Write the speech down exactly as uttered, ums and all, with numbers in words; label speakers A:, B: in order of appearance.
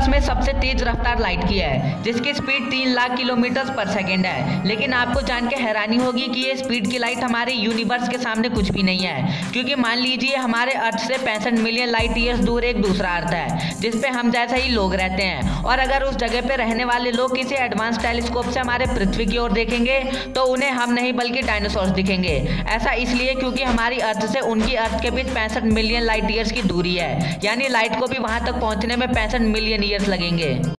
A: Universe में सबसे तेज रफ्तार लाइट की है, जिसकी स्पीड तीन लाख किलोमीटर पर सेकेंड है। लेकिन आपको जान के हैरानी होगी कि ये स्पीड की लाइट हमारे यूनिवर्स के सामने कुछ भी नहीं है, क्योंकि मान लीजिए हमारे अर्थ से पैंसठ मिलियन लाइट ईयर्स दूर एक दूसरा अर्थ है, जिसपे हम जैसा ही लोग रहते हैं। और अगर उस जगह पे रहने वाले लोग किसी एडवांस टेलीस्कोप से हमारे पृथ्वी की ओर देखेंगे तो उन्हें हम नहीं बल्कि डायनासोर्स दिखेंगे। ऐसा इसलिए क्योंकि हमारी अर्थ से उनकी अर्थ के बीच पैंसठ मिलियन लाइट ईयर्स की दूरी है, यानी लाइट को भी वहां तक पहुंचने में पैंसठ मिलियन ईयर्स लगेंगे।